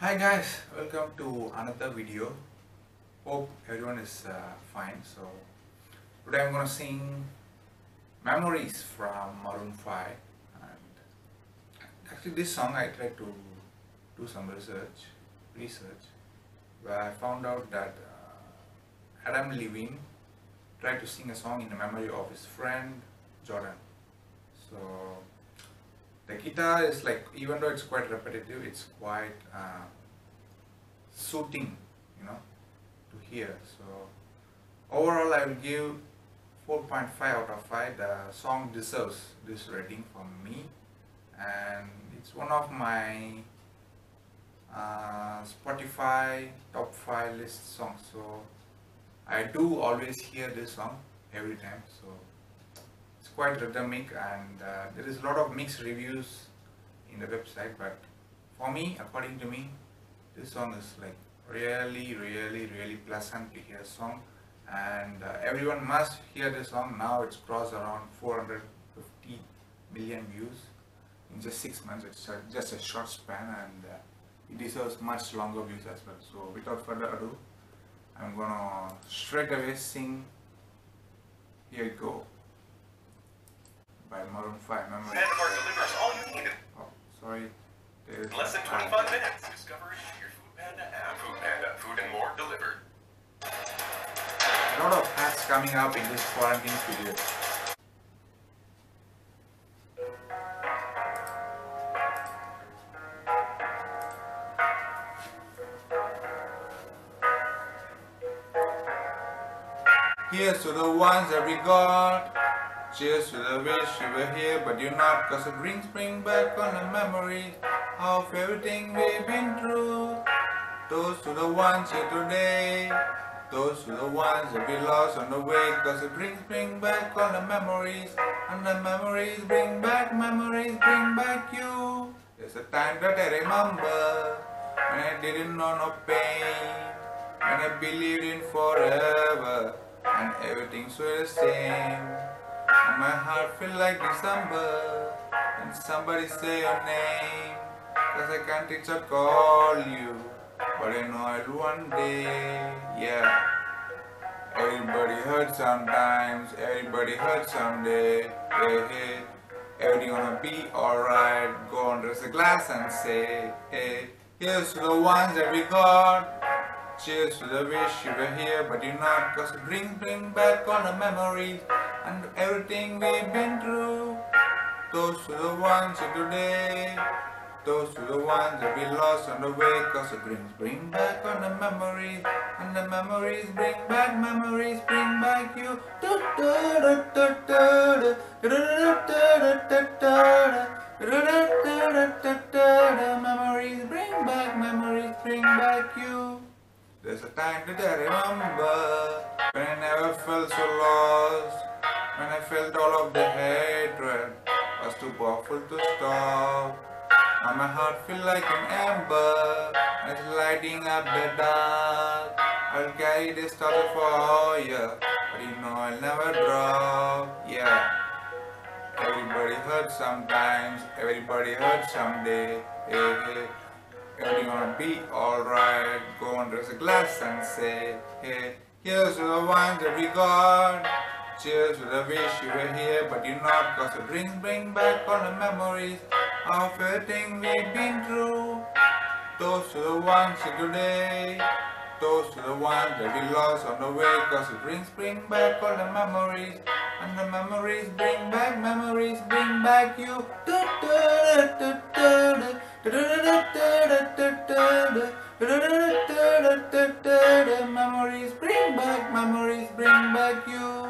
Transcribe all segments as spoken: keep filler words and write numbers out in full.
Hi guys, welcome to another video. Hope everyone is uh, fine. So today I'm gonna sing Memories from Maroon five, and actually this song I tried to do some research research where I found out that uh, Adam Levine tried to sing a song in the memory of his friend Jordan. So the guitar is like, even though it's quite repetitive, it's quite uh, soothing, you know, to hear. So overall I will give four point five out of five. The song deserves this rating from me, and it's one of my uh, Spotify top five list songs. So I do always hear this song every time. So it's quite rhythmic, and uh, there is a lot of mixed reviews in the website, but for me, according to me, this song is like really really really pleasant to hear song, and uh, everyone must hear this song. Now it's crossed around four hundred fifty million views in just six months. It's a, just a short span, and uh, it deserves much longer views as well. So without further ado, I'm gonna straight away sing Here You Go by Maroon five. Memories. Panda delivers all you need. Oh, sorry. There's Less than twenty-five minutes. Discover it in your Food Panda app. Food Panda, food and more delivered. A lot of ads coming up in this quarantine period. Here's to the ones that we got. Cheers to the wish you were here, but you're not, cause it brings bring back on the memories of everything we've been through. Toast to the ones here today. Toast to the ones that we lost on the way, cause it brings bring back on the memories. And the memories bring back, memories bring back you. There's a time that I remember when I didn't know no pain, when I believed in forever and everything's the same. And my heart feel like December when somebody say your name, cause I can't reach or call you, but I know I'll one day. Yeah, everybody hurts sometimes, everybody hurts someday. Hey, hey, everything gonna be alright. Go and raise a glass and say, hey, here's to the ones that we got. Cheers to the wish you were here, but you're not, cause it brings bring back all the memories and everything we've been through. Toast to the ones here today. Toast to the ones that we lost on the way, cause it brings bring back all the memories, and the memories bring back, memories bring back you. Memories bring back, memories bring back you. There's a time that I remember when I never felt so lost, when I felt all of the hatred was too powerful to stop. Now my heart feels like an ember, and it's lighting up the dark. I'll carry this torch for you, but you know I'll never drop. Yeah, everybody hurts sometimes, everybody hurts someday. Hey, hey. Everything gonna be alright. Go and raise a glass and say, hey, here's to the ones that we got. Cheers to the wish you were here, but you're not, cause the drinks bring back all the memories of everything we've been through. Toast to the ones here today. Toast to the ones that we lost on the way, cause the drinks bring back all the memories, and the memories bring back, memories bring back you. Memories bring back, memories bring back you.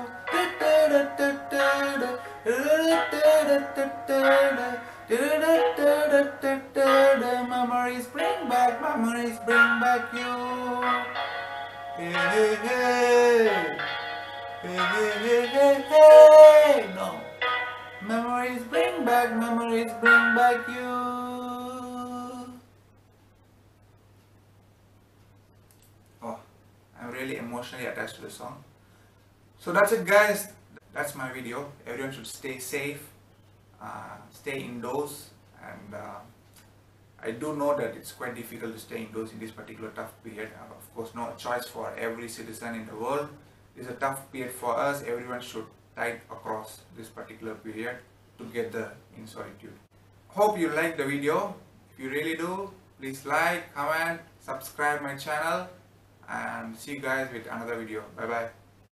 Memories bring back, memories bring back you. Hey, hey, hey. Hey, hey, hey, hey, hey. No. Memories bring back, memories bring back you. Oh, I'm really emotionally attached to the song. So that's it guys. That's my video. Everyone should stay safe, uh, stay indoors, and uh, I do know that it's quite difficult to stay indoors in this particular tough period. Uh, Of course, no choice for every citizen in the world. It's a tough period for us. Everyone should tide across this particular period together in solitude. Hope you like the video. If you really do, please like, comment, subscribe my channel, and see you guys with another video. Bye bye.